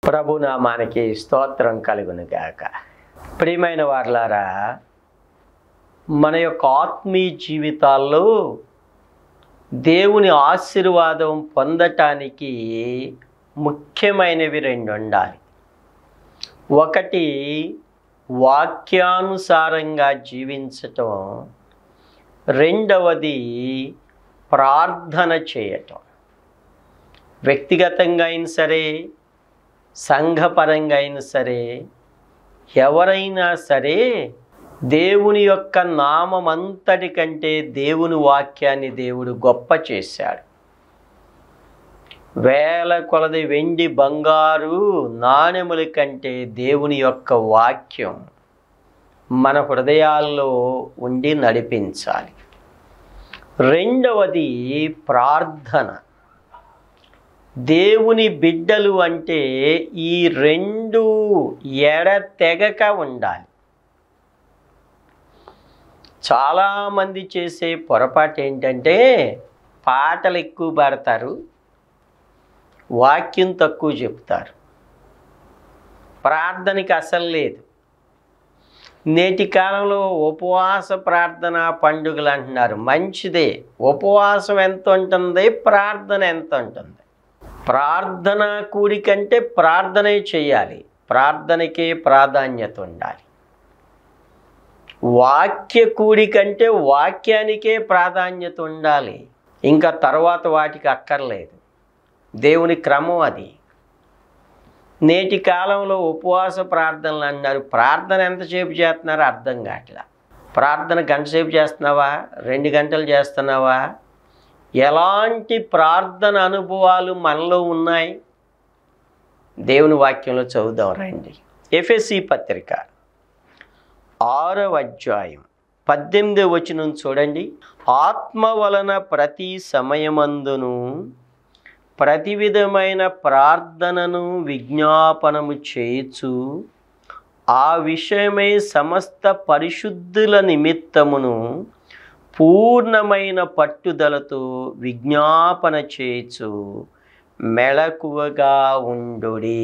ప్రభునామానికి స్తోత్రం కలుగును గాక. ప్రియమైన వారలారా, మన యొక్క ఆత్మీయ జీవితాల్లో దేవుని ఆశీర్వాదం పొందటానికి ముఖ్యమైనవి రెండు ఉండాలి. ఒకటి వాక్యానుసారంగా జీవించటం, రెండవది ప్రార్థన చేయటం. వ్యక్తిగతంగా అయినా సరే, సంఘపరంగా అయినా సరే, ఎవరైనా సరే దేవుని యొక్క నామం అంతటి కంటే దేవుని వాక్యాన్ని దేవుడు గొప్ప చేశాడు. వేల కొలది వెండి బంగారు నాణెముల కంటే దేవుని యొక్క వాక్యం మన హృదయాల్లో ఉండి నడిపించాలి. రెండవది ప్రార్థన. దేవుని బిడ్డలు అంటే ఈ రెండు ఎడతెగక ఉండాలి. చాలామంది చేసే పొరపాటు ఏంటంటే పాటలు ఎక్కువ పాడతారు, వాక్యం తక్కువ చెప్తారు, ప్రార్థనకి అసలు లేదు. నేటి కాలంలో ఉపవాస ప్రార్థన పండుగలు అంటున్నారు. మంచిదే, ఉపవాసం ఎంత ఉంటుంది, ప్రార్థన ఎంత ఉంటుంది. ప్రార్థన కూడికంటే ప్రార్థనే చేయాలి, ప్రార్థనకే ప్రాధాన్యత ఉండాలి. వాక్య కూడికంటే వాక్యానికే ప్రాధాన్యత ఉండాలి, ఇంకా తర్వాత వాటికి అక్కర్లేదు. దేవుని క్రమం అది. నేటి కాలంలో ఉపవాస ప్రార్థనలు అన్నారు. ప్రార్థన ఎంతసేపు చేస్తున్నారో అర్థం కావట్లా. ప్రార్థన గంట సేపు చేస్తున్నావా, 2 గంటలు చేస్తున్నావా? ఎలాంటి ప్రార్థన అనుభవాలు మనలో ఉన్నాయి? దేవుని వాక్యంలో చదువుదాం రండి. ఎఫెసీ పత్రిక 6వ అధ్యాయం 18వ వచనం చూడండి. ఆత్మ వలన ప్రతి సమయమందును ప్రతి విధమైన ప్రార్థనను విజ్ఞాపనము చేయుచు ఆ విషయమై సమస్త పరిశుద్ధుల నిమిత్తమును పూర్ణమైన పట్టుదలతో విజ్ఞాపన చేయుచు మెళకువగా ఉండుడి.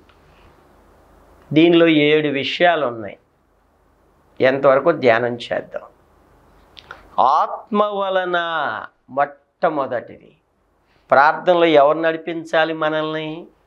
దీనిలో 7 విషయాలు ఉన్నాయి. ఎంతవరకు ధ్యానం చేద్దాం. ఆత్మ వలన మొట్టమొదటిది. ప్రార్థనలో ఎవరు నడిపించాలి మనల్ని?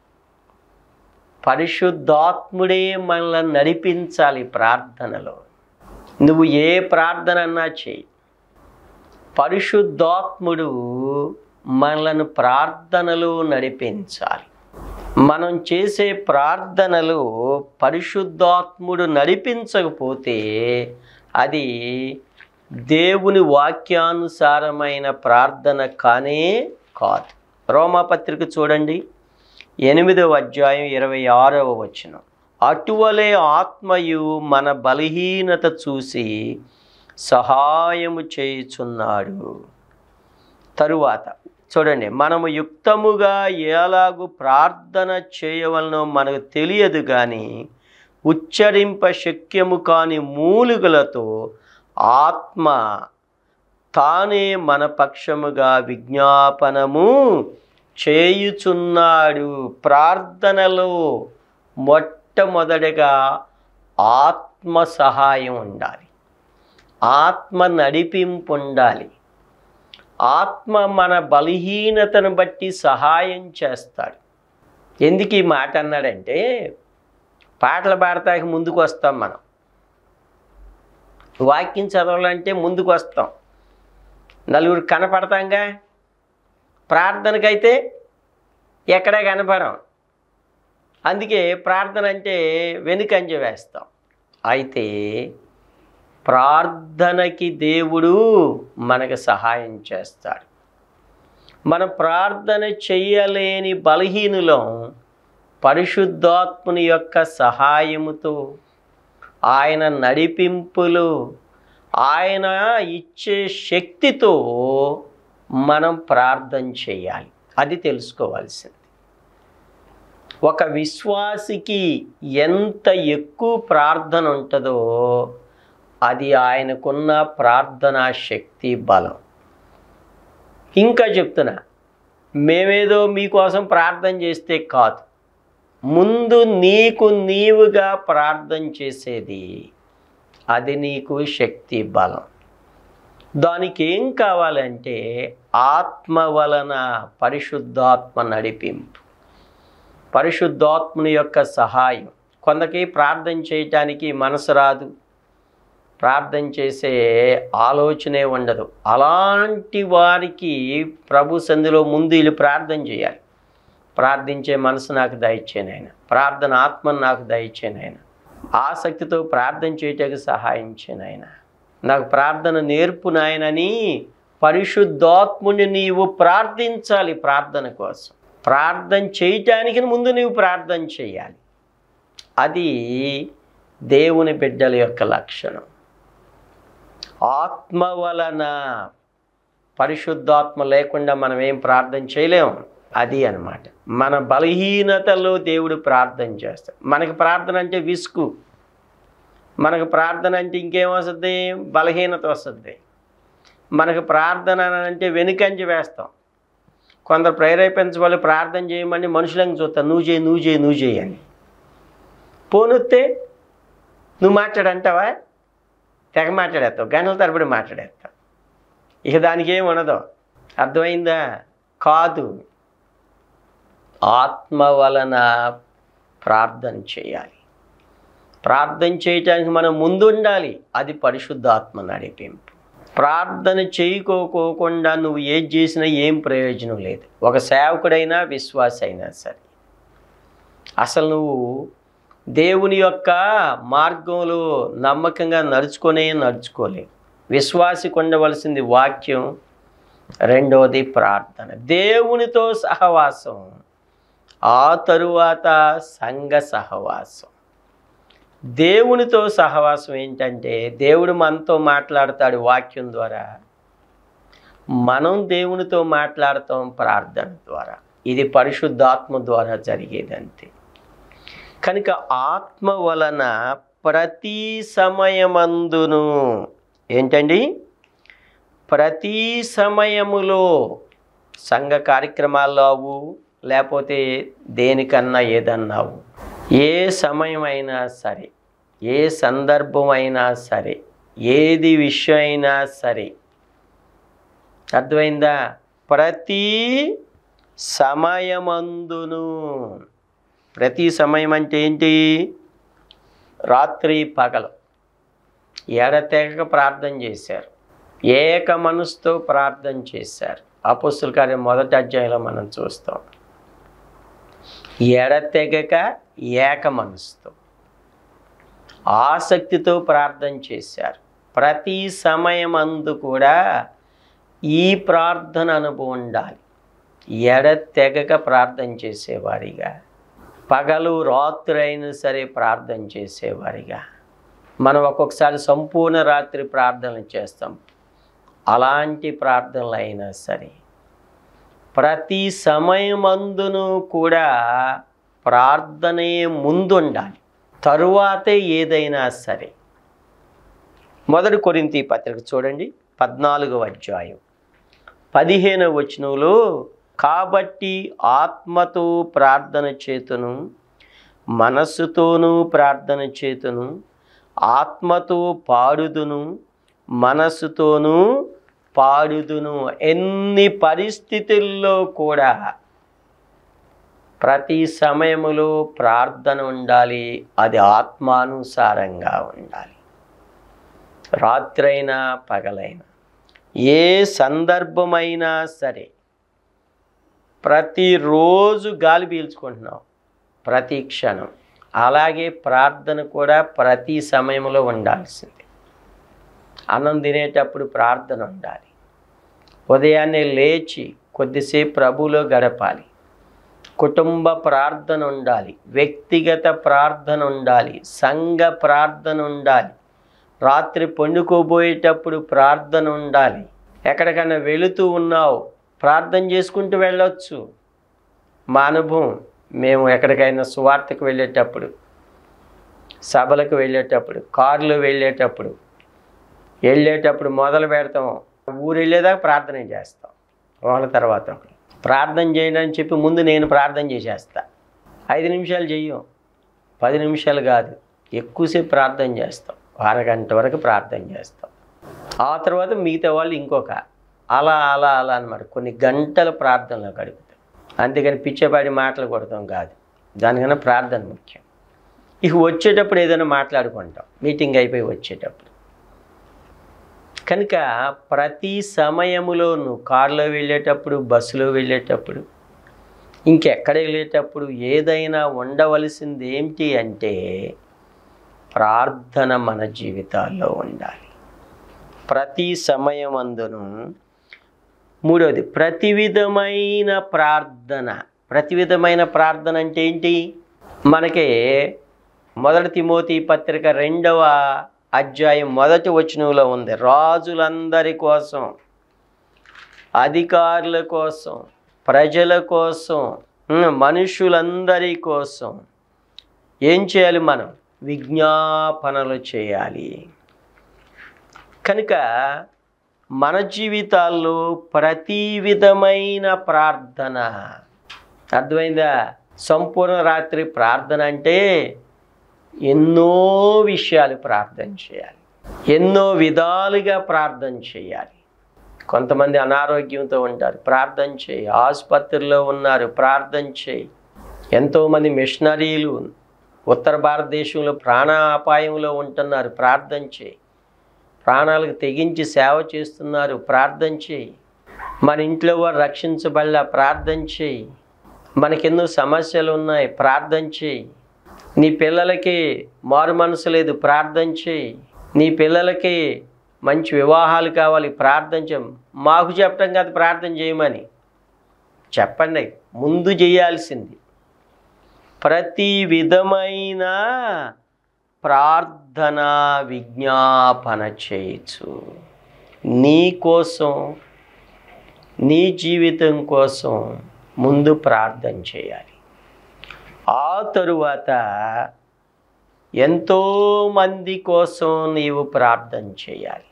పరిశుద్ధాత్ముడే మనల్ని నడిపించాలి. ప్రార్థనలో నువ్వు ఏ ప్రార్థన అన్నా చేయి, పరిశుద్ధాత్ముడు మనలను ప్రార్థనలో నడిపించాలి. మనం చేసే ప్రార్థనలో పరిశుద్ధాత్ముడు నడిపించకపోతే అది దేవుని వాక్యానుసారమైన ప్రార్థన కానే కాదు. రోమాపత్రిక చూడండి, 8వ అధ్యాయం 26వ వచనం. అటువలే ఆత్మయు మన బలహీనత చూసి సహాయము చేయుచున్నాడు. తరువాత చూడండి, మనము యుక్తముగా ఎలాగూ ప్రార్థన చేయవలనో మనకు తెలియదు, కానీ ఉచ్చరింప శక్యము కాని మూలుగులతో ఆత్మ తానే మన పక్షముగా విజ్ఞాపనము చేయుచున్నాడు. ప్రార్థనలో మొట్టమొదటిగా ఆత్మ సహాయం ఉండాలి, ఆత్మ నడిపింపు ఉండాలి. ఆత్మ మన బలహీనతను బట్టి సహాయం చేస్తాడు. ఎందుకు ఈ మాట అన్నాడంటే, పాటలు పాడతానికి ముందుకు వస్తాం, మనం వాక్యం చదవాలంటే ముందుకు వస్తాం, నలుగురు కనపడతాంగా. ప్రార్థనకైతే ఎక్కడే కనపడం. అందుకే ప్రార్థన అంటే వెనుకంజ వేస్తాం. అయితే ప్రార్థనకి దేవుడు మనకు సహాయం చేస్తాడు. మనం ప్రార్థన చేయలేని బలహీనులం పరిశుద్ధాత్ముని యొక్క సహాయముతో, ఆయన నడిపింపులు, ఆయన ఇచ్చే శక్తితో మనం ప్రార్థన చేయాలి. అది తెలుసుకోవాల్సింది. ఒక విశ్వాసికి ఎంత ఎక్కువ ప్రార్థన ఉంటుందో అది ఆయనకున్న ప్రార్థనా శక్తి, బలం. ఇంకా చెప్తున్నా, మేమేదో మీకోసం ప్రార్థన చేస్తే కాదు, ముందు నీకు నీవుగా ప్రార్థన చేసేది, అది నీకు శక్తి బలం. దానికి ఏం కావాలంటే ఆత్మ వలన పరిశుద్ధాత్మ నడిపింపు, పరిశుద్ధాత్మని యొక్క సహాయం. కొందరికి ప్రార్థన చేయటానికి మనసు రాదు, ప్రార్థన చేసే ఆలోచనే ఉండదు. అలాంటి వారికి ప్రభు సంధిలో ముందు వీళ్ళు ప్రార్థన చేయాలి. ప్రార్థించే మనసు నాకు దయచేయనైనా, ప్రార్థన ఆత్మను నాకు దయచేయనైనా, ఆసక్తితో ప్రార్థన చేయటానికి సహాయం చేయనైనా, నాకు ప్రార్థన నేర్పు నాయనని పరిశుద్ధాత్ముని నీవు ప్రార్థించాలి. ప్రార్థన కోసం ప్రార్థన చేయటానికి ముందు నీవు ప్రార్థన చేయాలి. అది దేవుని బిడ్డల యొక్క లక్షణం. ఆత్మ వలన, పరిశుద్ధాత్మ లేకుండా మనం ఏం ప్రార్థన చేయలేము. అది అన్నమాట. మన బలహీనతలో దేవుడు ప్రార్థన చేస్తాడు. మనకి ప్రార్థన అంటే విసుగు, మనకు ప్రార్థన అంటే ఇంకేం వస్తుంది, బలహీనత వస్తుంది. మనకు ప్రార్థన అంటే వెనుకంజ వేస్తాం. కొందరు ప్రేరేపించే వాళ్ళు ప్రార్థన చేయమని మనుషులను చూస్తాను, నువ్వు చేయి నువ్వు చేయి నువ్వు చేయి అని. పోనొత్తే నువ్వు మాట్లాడంటావా, తెగ మాట్లాడేస్తావు, గంటల తరబడి మాట్లాడేస్తావు. ఇక దానికి ఏమి ఉండదు. అర్థమైందా? కాదు, ఆత్మ వలన ప్రార్థన చేయాలి. ప్రార్థన చేయటానికి మనం ముందు ఉండాలి. అది పరిశుద్ధాత్మ నడిపింపు. ప్రార్థన చేయకోకుండా నువ్వు ఏది చేసినా ఏం ప్రయోజనం లేదు. ఒక సేవకుడైనా విశ్వాసి అయినా సరే, అసలు నువ్వు దేవుని యొక్క మార్గంలో నమ్మకంగా నడుచుకోలేవు. విశ్వాసికి ఉండవలసింది వాక్యం, రెండవది ప్రార్థన, దేవునితో సహవాసం, ఆ తరువాత సంఘ సహవాసం. దేవునితో సహవాసం ఏంటంటే దేవుడు మనతో మాట్లాడతాడు వాక్యం ద్వారా, మనం దేవునితో మాట్లాడతాం ప్రార్థన ద్వారా. ఇది పరిశుద్ధాత్మ ద్వారా జరిగేదంతే. కనుక ఆత్మ వలన ప్రతి సమయమందును, ఏంటండి, ప్రతి సమయములో, సంఘ కార్యక్రమాల్లో అవు లేకపోతే దేనికన్నా ఏదన్నావు, ఏ సమయమైనా సరే, ఏ సందర్భమైనా సరే, ఏది విషయం అయినా సరే, అర్థమైందా? ప్రతి సమయమందును. ప్రతి సమయం అంటే ఏంటి? రాత్రి పగలు ఎడతెగక ప్రార్థన చేశారు, ఏక మనసుతో ప్రార్థన చేశారు. అపోస్తలుల కార్యం 1వ అధ్యాయంలో మనం చూస్తాం. ఎడతెగక ఏక మనసుతో ఆసక్తితో ప్రార్థన చేశారు. ప్రతి సమయమందు కూడా ఈ ప్రార్థన అనుభవం ఉండాలి. ఎడతెగక ప్రార్థన చేసేవారిగా, పగలు రాత్రి అయినా సరే ప్రార్థన చేసేవారిగా. మనం ఒక్కొక్కసారి సంపూర్ణ రాత్రి ప్రార్థనలు చేస్తాం. అలాంటి ప్రార్థనలు అయినా సరే ప్రతి సమయమందును కూడా ప్రార్థనే ముందుండాలి, తరువాతే ఏదైనా సరే. 1 కొరింథీ పత్రిక చూడండి, 14వ అధ్యాయం 15వ వచనంలో, కాబట్టి ఆత్మతో ప్రార్థన చేతును, మనస్సుతోనూ ప్రార్థన చేతును, ఆత్మతో పాడుదును, మనస్సుతోనూ పాడుదును. ఎన్ని పరిస్థితుల్లో కూడా ప్రతి సమయములో ప్రార్థన ఉండాలి. అది ఆత్మానుసారంగా ఉండాలి. రాత్రైనా పగలైనా, ఏ సందర్భమైనా సరే, ప్రతిరోజు గాలి పీల్చుకుంటున్నాం, ప్రతి క్షణం. అలాగే ప్రార్థన కూడా ప్రతి సమయంలో ఉండాల్సింది. అన్నం తినేటప్పుడు ప్రార్థన ఉండాలి. ఉదయాన్నే లేచి కొద్దిసేపు ప్రభువులో గడపాలి. కుటుంబ ప్రార్థన ఉండాలి, వ్యక్తిగత ప్రార్థన ఉండాలి, సంఘ ప్రార్థన ఉండాలి. రాత్రి పండుకోబోయేటప్పుడు ప్రార్థన ఉండాలి. ఎక్కడికైనా వెళుతూ ఉన్నావు, ప్రార్థన చేసుకుంటూ వెళ్ళొచ్చు. మా అనుభవం, మేము ఎక్కడికైనా సువార్తకు వెళ్ళేటప్పుడు, సభలకు వెళ్ళేటప్పుడు, కారులో వెళ్ళేటప్పుడు మొదలు పెడతాం, ఊరు వెళ్ళేదాకా ప్రార్థన చేస్తాం. ఒకళ్ళ తర్వాత ఒకరు ప్రార్థన చేయడానికి చెప్పి ముందు నేను ప్రార్థన చేసేస్తా. 5 నిమిషాలు చెయ్యం, 10 నిమిషాలు కాదు, ఎక్కువసేపు ప్రార్థన చేస్తాం, అరగంట వరకు ప్రార్థన చేస్తాం. ఆ తర్వాత మిగతా వాళ్ళు ఇంకొక అలా అలా అలా అన్నమాట కొన్ని గంటల ప్రార్థనలో గడుపుతాం. అంతేగాని పిచ్చపాడి మాటలు కొడతాం కాదు, దానికన్నా ప్రార్థన ముఖ్యం. ఇక వచ్చేటప్పుడు ఏదైనా మాట్లాడుకుంటాం మీటింగ్ అయిపోయి వచ్చేటప్పుడు. కనుక ప్రతి సమయములోనూ కారులో వెళ్ళేటప్పుడు, బస్సులో వెళ్ళేటప్పుడు, ఇంకెక్కడ వెళ్ళేటప్పుడు ఏదైనా ఉండవలసింది ఏంటి అంటే ప్రార్థన మన జీవితాల్లో ఉండాలి. ప్రతి సమయమందును. మూడవది ప్రతి విధమైన ప్రార్థన. ప్రతి విధమైన ప్రార్థన అంటే ఏంటి? మనకి 1 తిమోతి పత్రిక 2వ అధ్యాయం 1వ వచనంలో ఉంది. రాజులందరి కోసం, అధికారుల కోసం, ప్రజల కోసం, మనుషులందరి కోసం ఏం చేయాలి? మనం విజ్ఞాపనలు చేయాలి. కనుక మన జీవితాల్లో ప్రతి విధమైన ప్రార్థన, అర్థమైందా? సంపూర్ణ రాత్రి ప్రార్థన అంటే ఎన్నో విషయాలు ప్రార్థన చేయాలి, ఎన్నో విధాలుగా ప్రార్థన చేయాలి. కొంతమంది అనారోగ్యంతో ఉంటారు, ప్రార్థన చేయి. ఆసుపత్రిలో ఉన్నారు, ప్రార్థన చేయి. ఎంతోమంది మిషనరీలు ఉత్తర భారతదేశంలో ప్రాణాపాయంలో ఉంటున్నారు, ప్రార్థన చేయి. ప్రాణాలకు తెగించి సేవ చేస్తున్నారు, ప్రార్థన చేయి. మన ఇంట్లో వారు రక్షించబడలా, ప్రార్థన చేయి. మనకెన్నో సమస్యలు ఉన్నాయి, ప్రార్థన చేయి. నీ పిల్లలకి మారు మనసు లేదు, ప్రార్థన చేయి. నీ పిల్లలకి మంచి వివాహాలు కావాలి, ప్రార్థన చేయి. మాకు చెప్పడం కాదు ప్రార్థన చేయమని, చెప్పండి. ముందు చేయాల్సింది ప్రతి విధమైన ప్రార్థన విజ్ఞాపన చేయొచ్చు. నీ కోసం, నీ జీవితం కోసం ముందు ప్రార్థన చేయాలి. ఆ తరువాత ఎంతోమంది కోసం నీవు ప్రార్థన చేయాలి.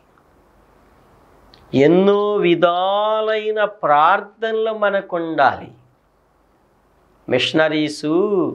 ఎన్నో విధాలైన ప్రార్థనలు మనకు ఉండాలి. మిషనరీసు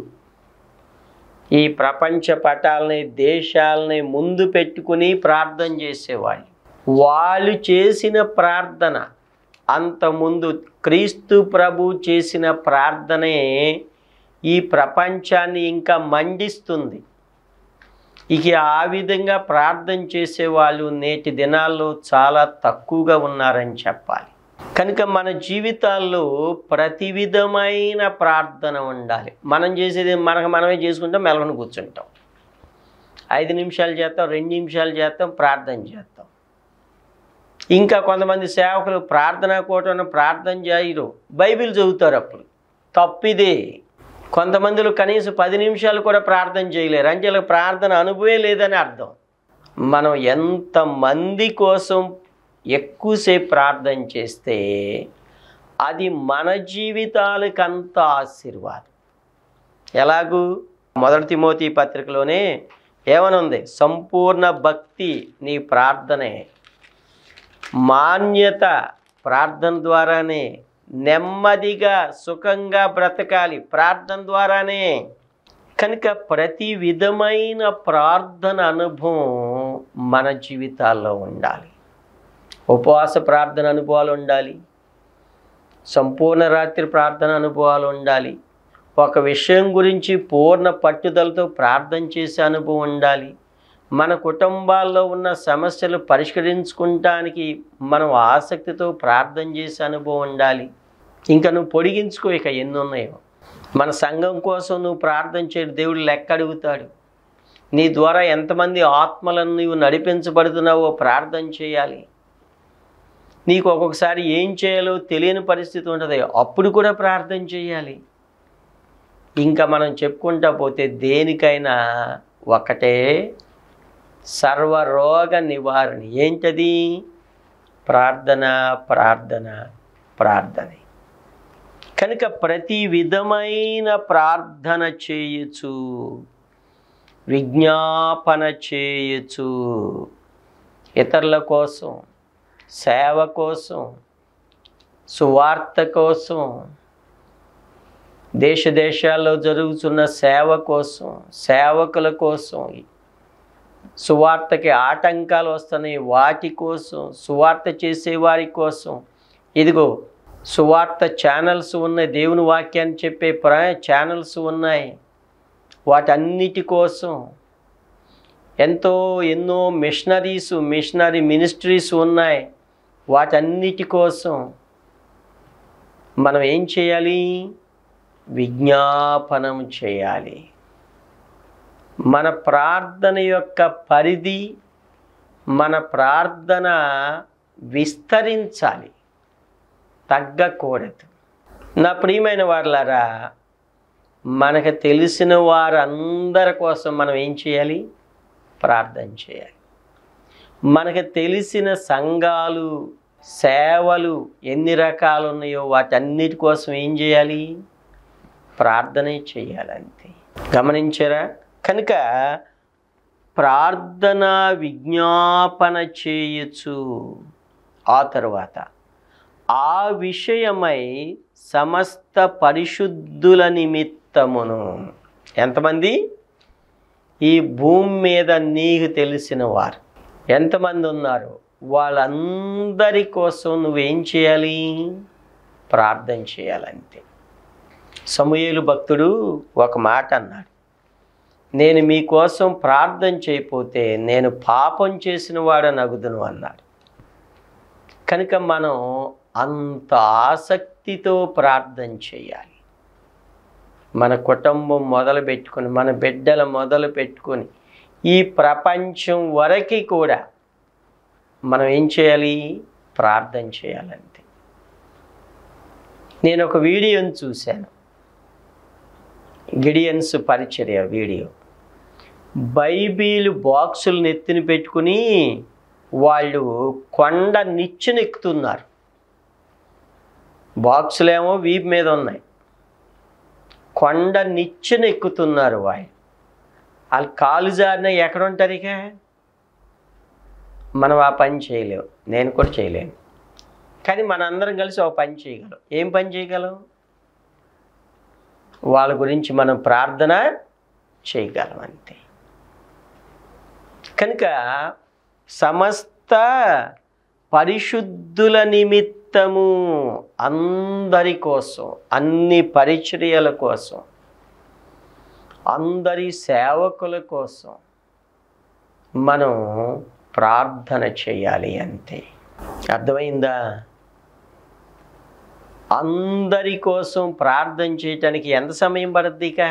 ఈ ప్రపంచ పటాలని, దేశాలని ముందు పెట్టుకుని ప్రార్థన చేసేవాళ్ళు. వాళ్ళు చేసిన ప్రార్థన అంతకుముందు క్రీస్తు ప్రభు చేసిన ప్రార్థనే ఈ ప్రపంచాన్ని ఇంకా మండిస్తుంది. ఇక ఆ విధంగా ప్రార్థన చేసేవాళ్ళు నేటి దినాల్లో చాలా తక్కువగా ఉన్నారని చెప్పాలి. కనుక మన జీవితాల్లో ప్రతి విధమైన ప్రార్థన ఉండాలి. మనం చేసేది మనమే చేసుకుంటాం, మెలకొని కూర్చుంటాం. 5 నిమిషాలు చేస్తాం, 2 నిమిషాలు చేస్తాం, ప్రార్థన చేస్తాం. ఇంకా కొంతమంది సేవకులు ప్రార్థనా కూటమి ప్రార్థన చేయరు, బైబిల్ చదువుతారు. అప్పుడు తప్పిదే. కొంతమందిలో కనీసం 10 నిమిషాలు కూడా ప్రార్థన చేయలేరు, అంటే వాళ్ళకి ప్రార్థన అనుభవం లేదని అర్థం. మనం ఎంతమంది కోసం ఎక్కువసేపు ప్రార్థన చేస్తే అది మన జీవితాలకంత ఆశీర్వాదం. ఎలాగూ 1 తిమోతి పత్రికలోనే ఏమనుంది? సంపూర్ణ భక్తి నీ ప్రార్థనే, మాన్యత ప్రార్థన ద్వారానే, నెమ్మదిగా సుఖంగా బ్రతకాలి ప్రార్థన ద్వారానే. కనుక ప్రతి విధమైన ప్రార్థన అనుభవం మన జీవితాల్లో ఉండాలి. ఉపవాస ప్రార్థన అనుభవాలు ఉండాలి, సంపూర్ణ రాత్రి ప్రార్థన అనుభవాలు ఉండాలి, ఒక విషయం గురించి పూర్ణ పట్టుదలతో ప్రార్థన చేసే అనుభవం ఉండాలి, మన కుటుంబాల్లో ఉన్న సమస్యలు పరిష్కరించుకుంటానికి మనం ఆసక్తితో ప్రార్థన చేసే అనుభవం ఉండాలి. ఇంకా నువ్వు పొడిగించుకో, ఇక ఎన్ని ఉన్నాయో. మన సంఘం కోసం నువ్వు ప్రార్థన చేయడు, దేవుడు లెక్క అడుగుతాడు. నీ ద్వారా ఎంతమంది ఆత్మలను నువ్వు నడిపించబడుతున్నావో ప్రార్థన చేయాలి. నీకు ఒక్కొక్కసారి ఏం చేయాలో తెలియని పరిస్థితి ఉంటుంది, అప్పుడు కూడా ప్రార్థన చేయాలి. ఇంకా మనం చెప్పుకుంటా పోతే దేనికైనా ఒకటే సర్వరోగ నివారణ. ఏంటది? ప్రార్థన, ప్రార్థన, ప్రార్థన. కనుక ప్రతి విధమైన ప్రార్థన చేయొచ్చు, విజ్ఞాపన చేయొచ్చు. ఇతరుల కోసం, సేవ కోసం, సువార్త కోసం, దేశ దేశాల్లో జరుగుతున్న సేవ కోసం, సేవకుల కోసం, సువార్తకి ఆటంకాలు వస్తున్నాయి వాటి కోసం, సువార్త చేసేవారి కోసం, ఇదిగో సువార్త ఛానల్స్ ఉన్నాయి, దేవుని వాక్యాన్ని చెప్పే ఛానల్స్ ఉన్నాయి, వాటన్నిటి కోసం ఎన్నో మిషనరీ మినిస్ట్రీస్ ఉన్నాయి, వాటన్నిటి కోసం మనం ఏం చేయాలి? విజ్ఞాపనం చేయాలి. మన ప్రార్థన యొక్క పరిధి, మన ప్రార్థన విస్తరించాలి, తగ్గకూడదు. నా ప్రియమైన వారులారా, మనకు తెలిసిన వారందరి కోసం మనం ఏం చేయాలి? ప్రార్థన చేయాలి. మనకు తెలిసిన సంఘాలు, సేవలు ఎన్ని రకాలు ఉన్నాయో వాటన్నిటి కోసం ఏం చేయాలి? ప్రార్థనే చేయాలంతే. గమనించారా? కనుక ప్రార్థన విజ్ఞాపన చేయొచ్చు. ఆ తరువాత ఆ విషయమై సమస్త పరిశుద్ధుల నిమిత్తమును, ఎంతమంది? ఈ భూమి మీద నీకు తెలిసిన వారు ఎంతమంది ఉన్నారు? వాళ్ళందరి కోసం నువ్వేం చేయాలి? ప్రార్థన చేయాలంతే. సమూయేలు భక్తుడు ఒక మాట అన్నాడు, నేను మీకోసం ప్రార్థన చేయకపోతే నేను పాపం చేసిన వాడని అగుదును అన్నాడు. కనుక మనం అంత ఆసక్తితో ప్రార్థన చేయాలి. మన కుటుంబం మొదలుపెట్టుకొని, మన బిడ్డలు మొదలుపెట్టుకొని, ఈ ప్రపంచం వరకు కూడా మనం ఏం చేయాలి? ప్రార్థన చేయాలంతే. నేను ఒక వీడియోని చూశాను, గిడియన్స్ పరిచర్య వీడియో. బైబిల్ బాక్సులను ఎత్తిన పెట్టుకుని వాళ్ళు కొండ నిచ్చెనెక్కుతున్నారు. బాక్సులేమో వీపు మీద ఉన్నాయి, కొండ నిచ్చెనెక్కుతున్నారు. వాళ్ళు కాలు జారిన ఎక్కడ ఉంటారు? ఇక మనం ఆ పని చేయలేము, నేను కూడా చేయలేను. కానీ మనందరం కలిసి ఒక పని చేయగలం. ఏం పని చేయగలం? వాళ్ళ గురించి మనం ప్రార్థన చేయగలం అంతే. కనుక సమస్త పరిశుద్ధుల నిమిత్తము, అందరి కోసం, అన్ని పరిచర్యల కోసం, అందరి సేవకుల కోసం మనం ప్రార్థన చేయాలి అంతే. అర్థమైందా? అందరి కోసం ప్రార్థన చేయటానికి ఎంత సమయం పడుద్ది? ఇక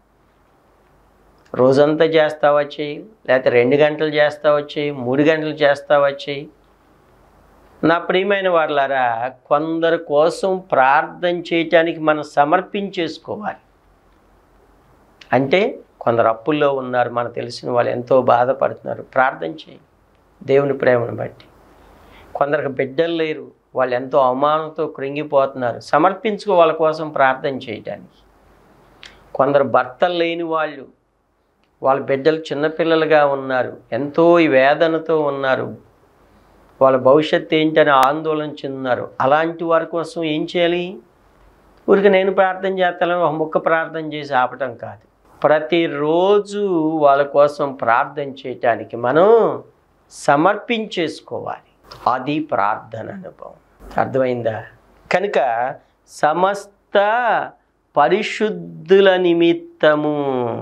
రోజంతా చేస్తావా చెయ్యి, లేకపోతే 2 గంటలు చేస్తావా చెయ్యి, 3 గంటలు చేస్తావా చెయ్యి. నా ప్రియమైన వారులారా, కొందరి కోసం ప్రార్థన చేయటానికి మనం సమర్పించేసుకోవాలి. అంటే కొందరు అప్పుల్లో ఉన్నారు, మనకు తెలిసిన వాళ్ళు ఎంతో బాధపడుతున్నారు, ప్రార్థన చేయి దేవుని ప్రేమను బట్టి. కొందరికి బిడ్డలు లేరు, వాళ్ళు ఎంతో అవమానంతో కృంగిపోతున్నారు, సమర్పించుకో వాళ్ళ కోసం ప్రార్థన చేయటానికి. కొందరు భర్తలు లేని వాళ్ళు, వాళ్ళ బిడ్డలు చిన్నపిల్లలుగా ఉన్నారు, ఎంతో ఈ వేదనతో ఉన్నారు, వాళ్ళ భవిష్యత్తు ఏంటని ఆందోళన చెందున్నారు. అలాంటి వారి కోసం ఏం చేయాలి? ఊరికి నేను ప్రార్థన చేస్తాను ఒక ముక్క ప్రార్థన చేసి ఆపటం కాదు, ప్రతిరోజు వాళ్ళ కోసం ప్రార్థన చేయటానికి మనం సమర్పించేసుకోవాలి. అది ప్రార్థన అనుభవం. అర్థమైందా? కనుక సమస్త పరిశుద్ధుల నిమిత్తము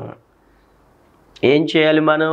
ఏం చేయాలి? మనం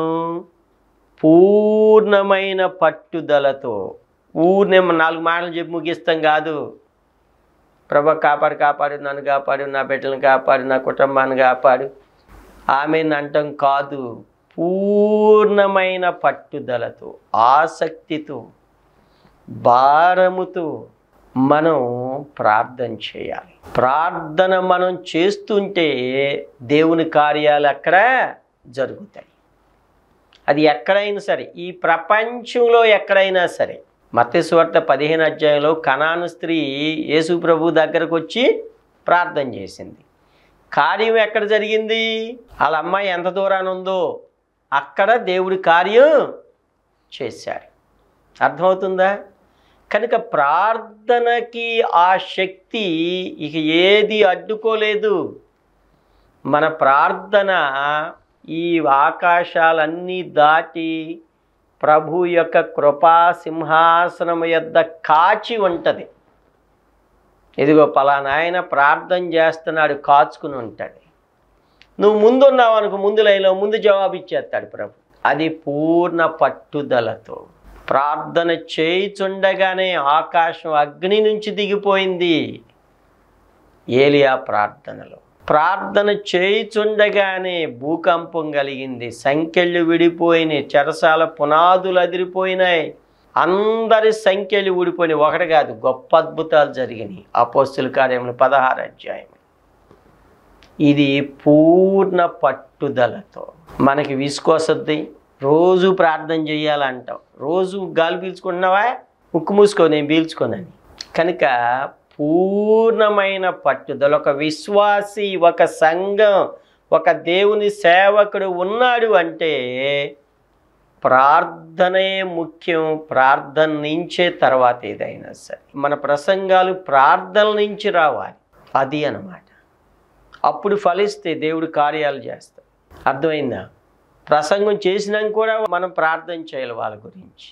పూర్ణమైన పట్టుదలతో, ఊరినే 4 మాటలు చెప్పి ముగిస్తాం కాదు. ప్రభు కాపాడు, కాపాడు, నన్ను కాపాడు, నా బిడ్డలను కాపాడు, నా కుటుంబాన్ని కాపాడు, ఆమెను అంటాం కాదు. పూర్ణమైన పట్టుదలతో, ఆసక్తితో, భారముతో మనం ప్రార్థన చేయాలి. ప్రార్థన మనం చేస్తుంటే దేవుని కార్యాలు అక్కడ జరుగుతాయి. అది ఎక్కడైనా సరే, ఈ ప్రపంచంలో ఎక్కడైనా సరే. మత్తయి సువార్త 15వ అధ్యాయంలో కనాను స్త్రీ యేసు ప్రభు దగ్గరకు వచ్చి ప్రార్థన చేసింది. కార్యం ఎక్కడ జరిగింది? వాళ్ళ అమ్మాయి ఎంత దూరాన ఉందో అక్కడ దేవుడి కార్యం చేశాడు. అర్థమవుతుందా? కనుక ప్రార్థనకి ఆ శక్తి ఇక ఏది అడ్డుకోలేదు. మన ప్రార్థన ఈ ఆకాశాలన్నీ దాటి ప్రభు యొక్క కృపా సింహాసనం యొద్ద కాచి ఉంటుంది. ఇదిగో పలానా ఆయన ప్రార్థన చేస్తున్నాడు, కాచుకుని ఉంటాడు. నువ్వు ముందున్నావు అనుకో, ముందు లైన్లో ముందు జవాబు ఇచ్చేస్తాడు ప్రభు. అది పూర్ణ పట్టుదలతో ప్రార్థన చేయుచుండగానే ఆకాశం అగ్ని నుంచి దిగిపోయింది. ఏలియా ప్రార్థనలో ప్రార్థన చేయుచుండగానే భూకంపం కలిగింది, సంఖ్యలు విడిపోయినాయి, చెరసాల పునాదులు అదిరిపోయినాయి, అందరి సంఖ్యలు ఊడిపోయినాయి. ఒకటి కాదు, గొప్ప అద్భుతాలు జరిగినాయి. అపోస్తుల కార్యములు 16వ అధ్యాయం. ఇది పూర్ణ పట్టుదలతో. మనకి విసుకొస్తుంది, రోజు ప్రార్థన చేయాలంటావు, రోజు గాలి పీల్చుకుంటున్నావా, ముక్కు మూసుకో నేను పీల్చుకోనని. కనుక పూర్ణమైన పట్టుదల, ఒక విశ్వాసి, ఒక సంఘం, ఒక దేవుని సేవకుడు ఉన్నాడు అంటే ప్రార్థనే ముఖ్యం. ప్రార్థన నుంచే తర్వాత ఏదైనా సరే. మన ప్రసంగాలు ప్రార్థన నుంచి రావాలి, అది అన్నమాట. అప్పుడు ఫలిస్తే దేవుడు కార్యాలు చేస్తాడు. అర్థమైందా? ప్రసంగం చేసినాక కూడా మనం ప్రార్థన చేయాలి వాళ్ళ గురించి.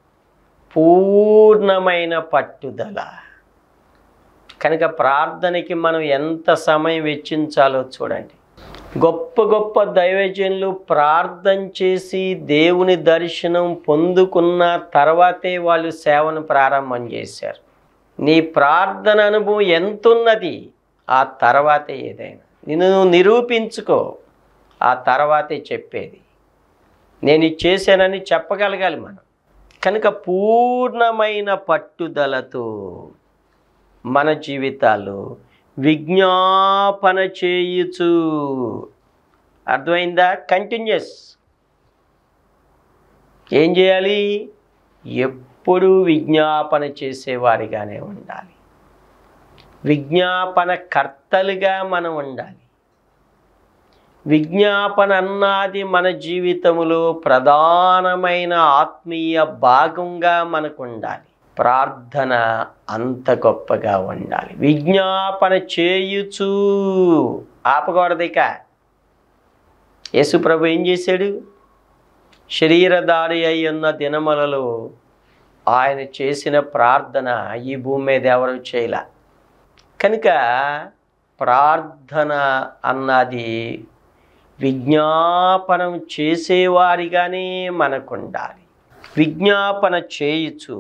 పూర్ణమైన పట్టుదల. కనుక ప్రార్థనకి మనం ఎంత సమయం వెచ్చించాలో చూడండి. గొప్ప గొప్ప దైవజనులు ప్రార్థన చేసి దేవుని దర్శనం పొందుకున్న తర్వాతే వాళ్ళు సేవను ప్రారంభం చేశారు. నీ ప్రార్థన అనుభవం ఎంతున్నది, ఆ తర్వాతే ఏదైనా. నిన్ను నిరూపించుకో, ఆ తర్వాతే చెప్పేది. నేను ఇది చేశానని చెప్పగలగాలి మనం. కనుక పూర్ణమైన పట్టుదలతో మన జీవితాలు విజ్ఞాపన చేయుచు. అర్థమైందా? కంటిన్యూస్. ఏం చేయాలి? ఎప్పుడూ విజ్ఞాపన చేసేవారిగానే ఉండాలి. విజ్ఞాపన కర్తలుగా మనం ఉండాలి. విజ్ఞాపన అన్నది మన జీవితంలో ప్రధానమైన ఆత్మీయ భాగంగా మనకు ఉండాలి. ప్రార్థన అంత గొప్పగా ఉండాలి. విజ్ఞాపన చేయుచు. ఆపకూడదు. ఇక యేసు ప్రభు ఏం చేశాడు? శరీరధారి అయి ఉన్న దినములలో ఆయన చేసిన ప్రార్థన ఈ భూమి మీద ఎవరు చేయలే. కనుక ప్రార్థన అన్నది విజ్ఞాపనం చేసేవారిగానే మనకు ఉండాలి. విజ్ఞాపన చేయుచు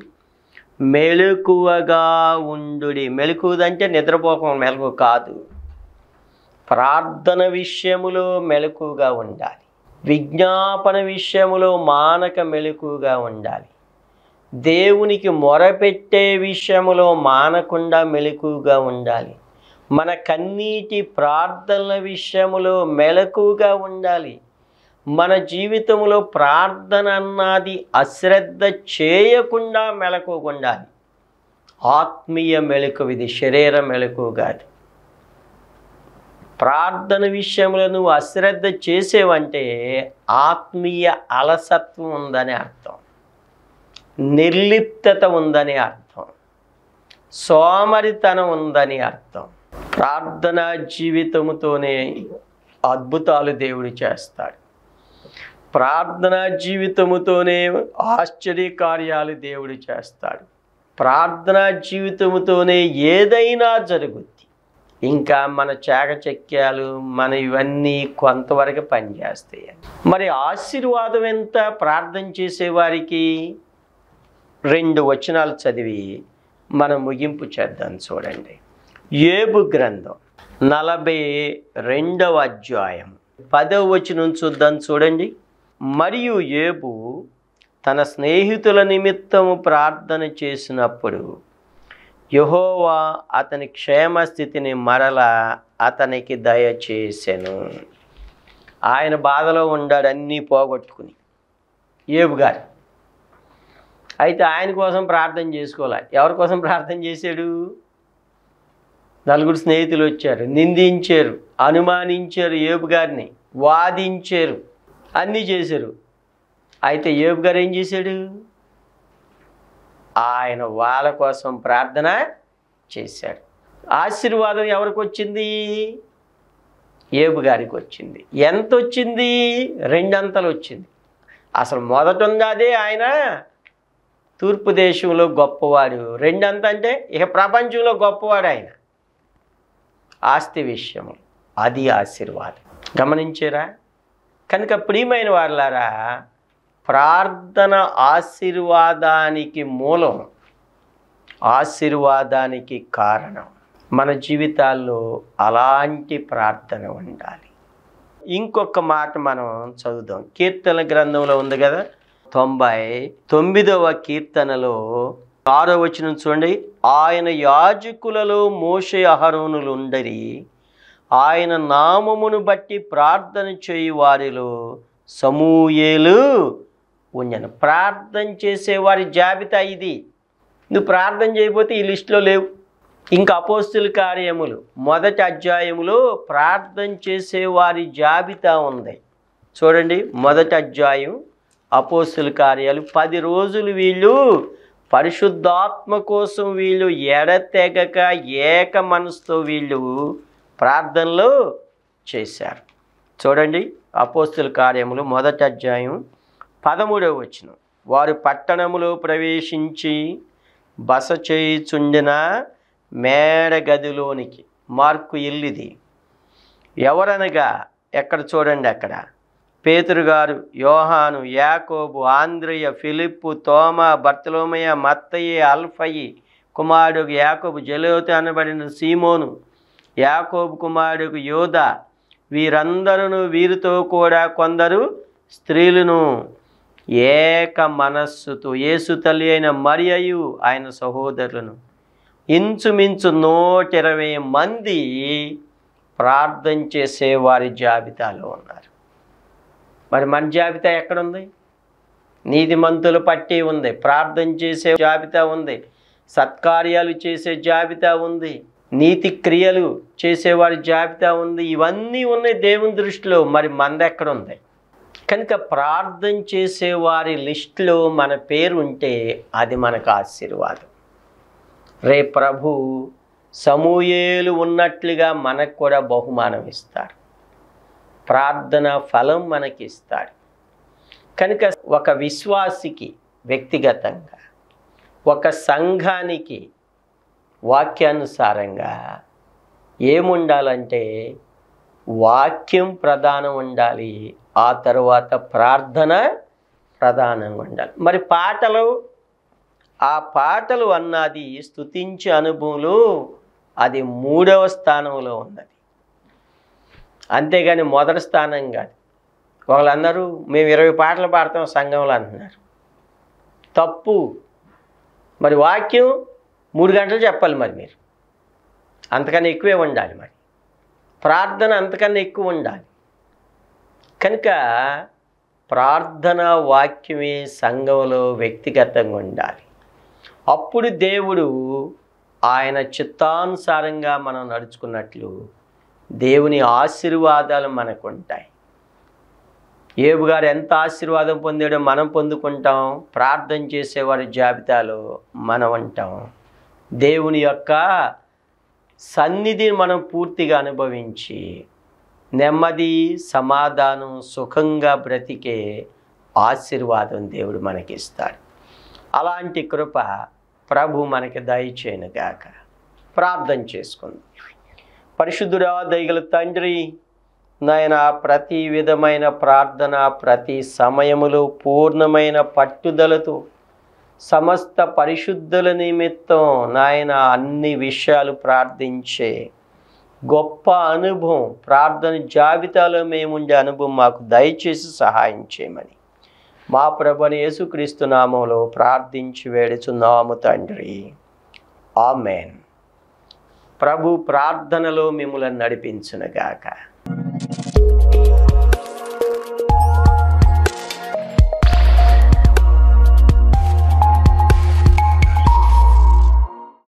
మెలకువగా ఉండుడి. మెలకువదంటే నిద్రపోకం మెలకు కాదు. ప్రార్థన విషయములో మెలకువగా ఉండాలి. విజ్ఞాపన విషయములో మానక మెలకువగా ఉండాలి. దేవునికి మొరపెట్టే విషయములో మానకుండా మెలకువగా ఉండాలి. మన కన్నీటి ప్రార్థనల విషయములో మెలకువగా ఉండాలి. మన జీవితంలో ప్రార్థన అన్నది అశ్రద్ధ చేయకుండా మెలకువగా ఉండాలి. ఆత్మీయ మెలకువ ఇది, శరీర మెలకువ కాదు. ప్రార్థన విషయంలో నువ్వు అశ్రద్ధ చేసేవంటే ఆత్మీయ అలసత్వం ఉందని అర్థం, నిర్లిప్తత ఉందని అర్థం, సోమరితనం ఉందని అర్థం. ప్రార్థనా జీవితముతోనే అద్భుతాలు దేవుడు చేస్తాడు. ప్రార్థనా జీవితముతోనే ఆశ్చర్య కార్యాలు దేవుడు చేస్తాడు. ప్రార్థనా జీవితముతోనే ఏదైనా జరుగుద్ది. ఇంకా మన చాకచక్యాలు మన ఇవన్నీ కొంతవరకు పనిచేస్తాయి. మరి ఆశీర్వాదం ఎంత ప్రార్థన చేసేవారికి? 2 వచనాలు చదివి మనం ముగింపు చేద్దాం. చూడండి, యోబు గ్రంథం 42వ అధ్యాయం 10వ వచనం చూద్దాం. చూడండి, మరియు యోబు తన స్నేహితుల నిమిత్తము ప్రార్థన చేసినప్పుడు యెహోవా అతని క్షేమస్థితిని మరల అతనికి దయచేసెను. ఆయన బాధలో ఉన్నాడు, అన్నీ పోగొట్టుకుని యోబు గారు. అయితే ఆయన కోసం ప్రార్థన చేసుకోవాలి. ఎవరి కోసం ప్రార్థన చేశాడు? 4 స్నేహితులు వచ్చారు, నిందించారు, అనుమానించారు, యోబు గారిని వాదించారు, అన్నీ చేశారు. అయితే యోబు గారు ఏం చేశాడు? ఆయన వాళ్ళ కోసం ప్రార్థన చేశాడు. ఆశీర్వాదం ఎవరికి వచ్చింది? ఏబు గారికి వచ్చింది. ఎంత వచ్చింది? 2 అంతలు వచ్చింది. అసలు మొదట ఉన్నదే ఆయన తూర్పు దేశంలో గొప్పవాడు. 2 అంత అంటే ఇక ప్రపంచంలో గొప్పవాడు ఆయన ఆస్తి విషయంలో. అది ఆశీర్వాదం. గమనించారా? కనుక ప్రియమైన వారలారా, ప్రార్థన ఆశీర్వాదానికి మూలం, ఆశీర్వాదానికి కారణం. మన జీవితాల్లో అలాంటి ప్రార్థన ఉండాలి. ఇంకొక మాట మనం చదువుదాం. కీర్తన గ్రంథంలో ఉంది కదా, 99వ కీర్తనలో 6వ వచనం చూడండి. ఆయన యాజకులలో మోషే అహరోనులు ఉండరి, ఆయన నామమును బట్టి ప్రార్థన చేయు వారిలో సమూయేలు ఉండెను. ప్రార్థన చేసేవారి జాబితా ఇది. నువ్వు ప్రార్థన చేయకపోతే ఈ లిస్టులో లేవు. ఇంకా అపోస్తుల కార్యములు 1వ అధ్యాయములో ప్రార్థన చేసేవారి జాబితా ఉంది. చూడండి, 1వ అధ్యాయం అపోస్తుల కార్యాలు. 10 రోజులు వీళ్ళు పరిశుద్ధాత్మ కోసం వీళ్ళు ఎడతెగక ఏక మనసుతో వీళ్ళు ప్రార్థనలు చేశారు. చూడండి, అపోస్తుల కార్యములు 1వ అధ్యాయం 13వ వచనం. వారు పట్టణములో ప్రవేశించి బస చేయుచుండిన మేడ గదిలోనికి, మార్కు ఇల్లుది, ఎవరనగా ఎక్కడ చూడండి, అక్కడ పేతురు గారు, యోహాను, యాకోబు, ఆంద్రయ, ఫిలిప్పు, తోమా, బర్తలోమయ, మత్తయి, అల్ఫయి కుమారుడు యాకోబు, జలోతి అనబడిన సీమోను, యాకోబు కుమారుడు యోధ, వీరందరూ, వీరితో కూడా కొందరు స్త్రీలను ఏక మనస్సుతో యేసు తల్లి అయిన మరియయు ఆయన సహోదరులను ఇంచుమించు 120 మంది ప్రార్థన చేసే వారి జాబితాలో ఉన్నారు. మరి మన జాబితా ఎక్కడుంది? నీతిమంతులు పట్టి ఉంది, ప్రార్థన చేసే జాబితా ఉంది, సత్కార్యాలు చేసే జాబితా ఉంది, నీతి క్రియలు చేసేవారి జాబితా ఉంది. ఇవన్నీ ఉన్నాయి దేవుని దృష్టిలో. మరి మనది ఎక్కడుంది? కనుక ప్రార్థన చేసేవారి లిస్టులో మన పేరు ఉంటే అది మనకు ఆశీర్వాదం. రే ప్రభు సమూయేలు ఉన్నట్లుగా మనకు కూడా బహుమానం ఇస్తాడు, ప్రార్థన ఫలం మనకి ఇస్తాడు. కనుక ఒక విశ్వాసికి వ్యక్తిగతంగా, ఒక సంఘానికి వాక్యానుసారంగా ఏముండాలంటే వాక్యం ప్రధానం ఉండాలి, ఆ తర్వాత ప్రార్థన ప్రధానంగా ఉండాలి. మరి పాటలు, ఆ పాటలు అన్నది స్తుతించే అనుభవంలో అది 3వ స్థానంలో ఉన్నది, అంతేగాని మొదటి స్థానం కాదు. వాళ్ళందరూ మేము 20 పాటలు పాడతాం సంఘంలో అంటున్నారు. తప్పు. మరి వాక్యం 3 గంటలు చెప్పాలి. మరి మీరు అంతకన్నా ఎక్కువే ఉండాలి. మరి ప్రార్థన అంతకన్నా ఎక్కువ ఉండాలి. కనుక ప్రార్థన వాక్యమే సంఘంలో వ్యక్తిగతంగా ఉండాలి. అప్పుడు దేవుడు ఆయన చిత్తానుసారంగా మనం నడుచుకున్నట్లు దేవుని ఆశీర్వాదాలు మనకు ఉంటాయి. ఏబు గారు ఎంత ఆశీర్వాదం పొందాడో మనం పొందుకుంటాం. ప్రార్థన చేసేవారి జాబితాలో మనం ఉంటాం. దేవుని యొక్క సన్నిధిని మనం పూర్తిగా అనుభవించి నెమ్మది, సమాధానం, సుఖంగా బ్రతికే ఆశీర్వాదం దేవుడు మనకిస్తాడు. అలాంటి కృప ప్రభు మనకి దయచేయనుగాక. ప్రార్థన చేసుకుందాం. పరిశుద్ధుడా, దయగల తండ్రి, నాయన ప్రతి విధమైన ప్రార్థన ప్రతి సమయములో పూర్ణమైన పట్టుదలతో సమస్త పరిశుద్ధుల నిమిత్తం నాయన అన్ని విషయాలు ప్రార్థించే గొప్ప అనుభవం, ప్రార్థన జాబితాలో మేముండే అనుభవం మాకు దయచేసి సహాయం చేయమని మా ప్రభువైన యేసుక్రీస్తు నామములో ప్రార్థించి వేడుచున్నాము తండ్రి. ఆమేన్. ప్రభు ప్రార్థనలో మిమ్ములను నడిపించునుగాక.